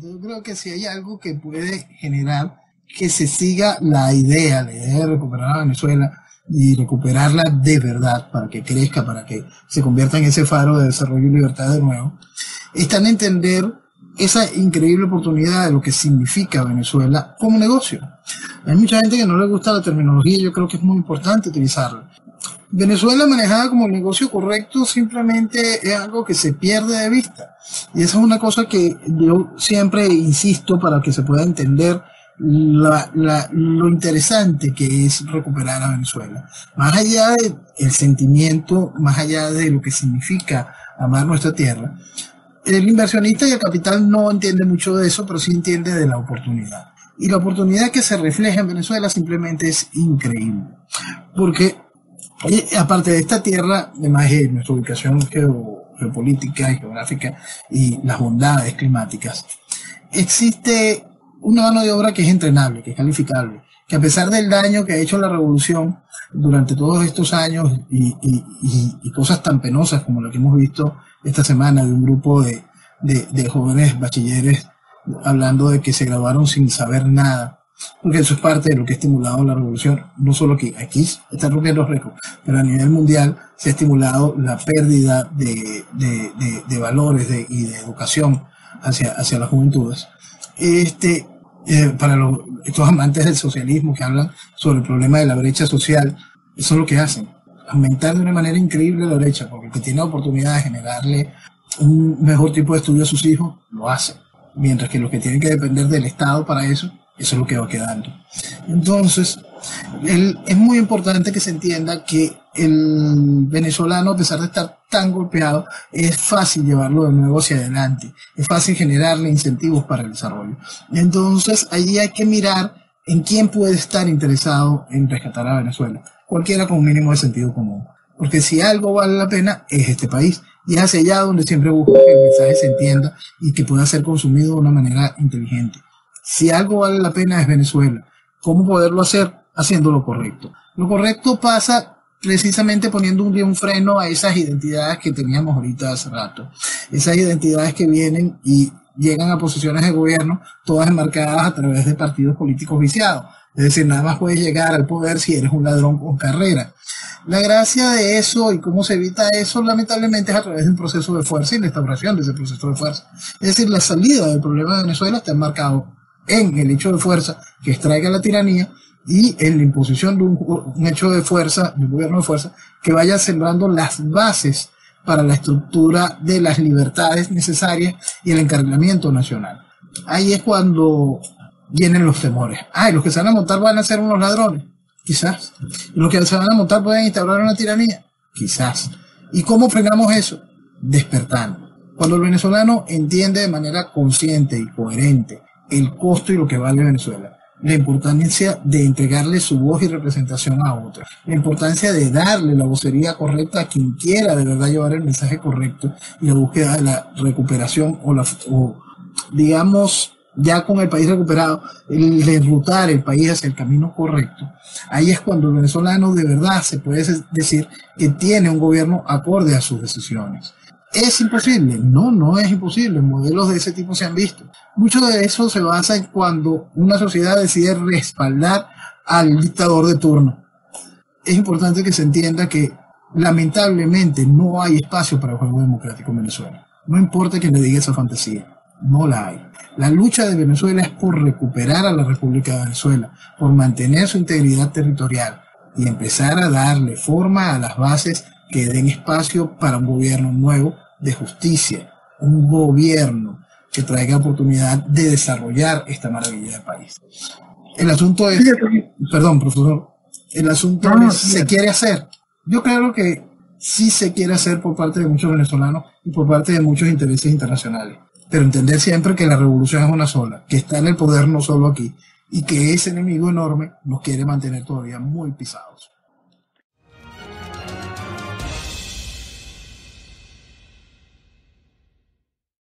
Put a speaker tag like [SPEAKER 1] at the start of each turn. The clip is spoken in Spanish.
[SPEAKER 1] Yo creo que si hay algo que puede generar que se siga la idea de recuperar a Venezuela y recuperarla de verdad para que crezca, para que se convierta en ese faro de desarrollo y libertad de nuevo, está en entender esa increíble oportunidad de lo que significa Venezuela como negocio. Hay mucha gente que no le gusta la terminología y yo creo que es muy importante utilizarla. Venezuela manejada como el negocio correcto simplemente es algo que se pierde de vista. Y esa es una cosa que yo siempre insisto para que se pueda entender lo interesante que es recuperar a Venezuela. Más allá del sentimiento, más allá de lo que significa amar nuestra tierra, el inversionista y el capital no entiende mucho de eso, pero sí entiende de la oportunidad. Y la oportunidad que se refleja en Venezuela simplemente es increíble. Porque aparte de esta tierra, además de nuestra ubicación geopolítica y geográfica y las bondades climáticas, existe una mano de obra que es entrenable, que es calificable, que a pesar del daño que ha hecho la revolución durante todos estos años y cosas tan penosas como la que hemos visto esta semana de un grupo de jóvenes bachilleres hablando de que se graduaron sin saber nada, porque eso es parte de lo que ha estimulado la revolución, no solo aquí están rompiendo récords, pero a nivel mundial se ha estimulado la pérdida de valores y de educación hacia las juventudes. Para estos amantes del socialismo que hablan sobre el problema de la brecha social, eso es lo que hacen, aumentar de una manera increíble la brecha, porque el que tiene la oportunidad de generarle un mejor tipo de estudio a sus hijos, lo hace, mientras que los que tienen que depender del Estado para eso es lo que va quedando. Entonces, es muy importante que se entienda que el venezolano, a pesar de estar tan golpeado, es fácil llevarlo de nuevo hacia adelante, es fácil generarle incentivos para el desarrollo. Entonces, allí hay que mirar en quién puede estar interesado en rescatar a Venezuela, cualquiera con un mínimo de sentido común. Porque si algo vale la pena, es este país. Y es hacia allá donde siempre busco que el mensaje se entienda y que pueda ser consumido de una manera inteligente. Si algo vale la pena es Venezuela. ¿Cómo poderlo hacer? Haciendo lo correcto. Lo correcto pasa precisamente poniendo un freno a esas identidades que teníamos ahorita hace rato. Esas identidades que vienen y llegan a posiciones de gobierno, todas enmarcadas a través de partidos políticos viciados. Es decir, nada más puedes llegar al poder si eres un ladrón con carrera. La gracia de eso y cómo se evita eso, lamentablemente, es a través de un proceso de fuerza y la instauración de ese proceso de fuerza. Es decir, la salida del problema de Venezuela está enmarcado en el hecho de fuerza que extraiga la tiranía y en la imposición de un hecho de fuerza, de un gobierno de fuerza, que vaya sembrando las bases para la estructura de las libertades necesarias y el encarrilamiento nacional. Ahí es cuando vienen los temores. Y los que se van a montar van a ser unos ladrones. Quizás. Los que se van a montar pueden instaurar una tiranía. Quizás. ¿Y cómo frenamos eso? Despertando. Cuando el venezolano entiende de manera consciente y coherente el costo y lo que vale Venezuela, la importancia de entregarle su voz y representación a otros, la importancia de darle la vocería correcta a quien quiera de verdad llevar el mensaje correcto y la búsqueda de la recuperación o digamos, ya con el país recuperado, el enrutar el país hacia el camino correcto. Ahí es cuando el venezolano de verdad se puede decir que tiene un gobierno acorde a sus decisiones. ¿Es imposible? No, no es imposible. Modelos de ese tipo se han visto. Mucho de eso se basa en cuando una sociedad decide respaldar al dictador de turno. Es importante que se entienda que lamentablemente no hay espacio para el juego democrático en Venezuela. No importa quién le diga esa fantasía, no la hay. La lucha de Venezuela es por recuperar a la República de Venezuela, por mantener su integridad territorial y empezar a darle forma a las bases que den espacio para un gobierno nuevo de justicia, un gobierno que traiga oportunidad de desarrollar esta maravilla de país. El asunto es, perdón, profesor, el asunto es, ¿se quiere hacer? Yo creo que sí se quiere hacer por parte de muchos venezolanos y por parte de muchos intereses internacionales. Pero entender siempre que la revolución es una sola, que está en el poder no solo aquí, y que ese enemigo enorme nos quiere mantener todavía muy pisados.